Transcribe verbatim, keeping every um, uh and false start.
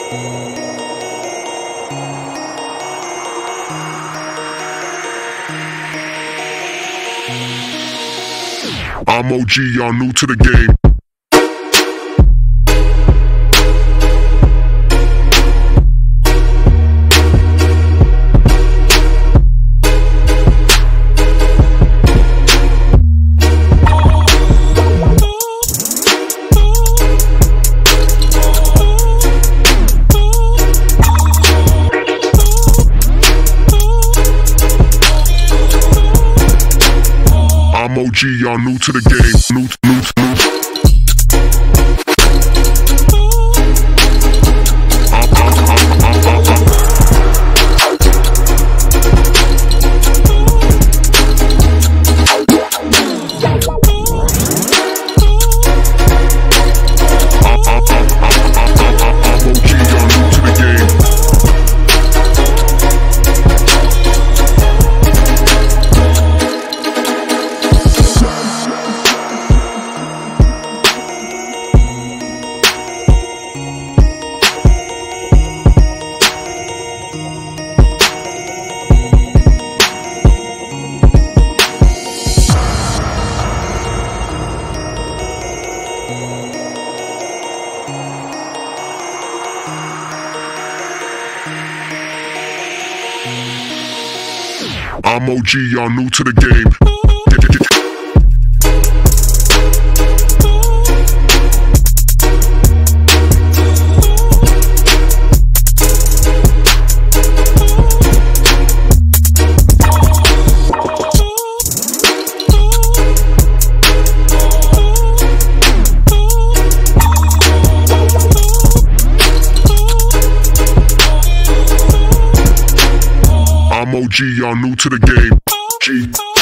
I'm O G, y'all new to the game. I'm O G, y'all new to the game. New, new, new. I'm, I'm, I'm, I'm, I'm, I'm. I'm O G, y'all new to the game. I'm O G, y'all new to the game. G.